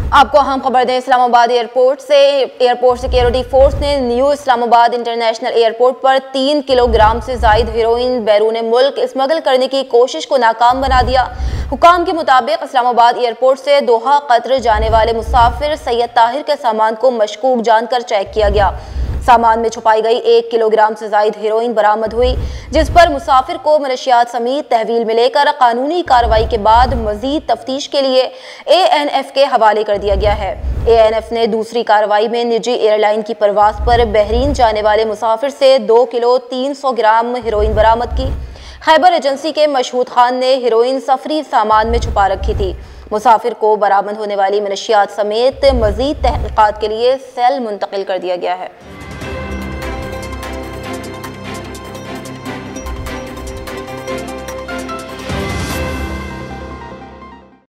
आपको अहम खबर दें, इस्लामाबाद एयरपोर्ट सिक्योरिटी फोर्स ने न्यू इस्लामाबाद इंटरनेशनल एयरपोर्ट पर 3 किलोग्राम से जायद हेरोइन बैरून मुल्क स्मगल करने की कोशिश को नाकाम बना दिया। हुकाम के मुताबिक इस्लामाबाद एयरपोर्ट से दोहा कतर जाने वाले मुसाफिर सैयद ताहिर के सामान को मशकूक जानकर चेक किया गया। सामान में छुपाई गई 1 किलोग्राम से जायद हेरोइन बरामद हुई, जिस पर मुसाफिर को मनशियात समेत तहवील में लेकर कानूनी कार्रवाई के बाद मजीद तफ्तीश के लिए ANF के हवाले कर दिया गया है। ANF ने दूसरी कार्रवाई में निजी एयरलाइन की परवाज पर बहरीन जाने वाले मुसाफिर से 2 किलो 300 ग्राम हेरोइन बरामद की। खैबर एजेंसी के मशहूद खान ने हेरोइन सफरी सामान में छुपा रखी थी। मुसाफिर को बरामद होने वाली मनशियात समेत मजीद तहकीकात के लिए सेल मुंतकिल कर दिया गया है।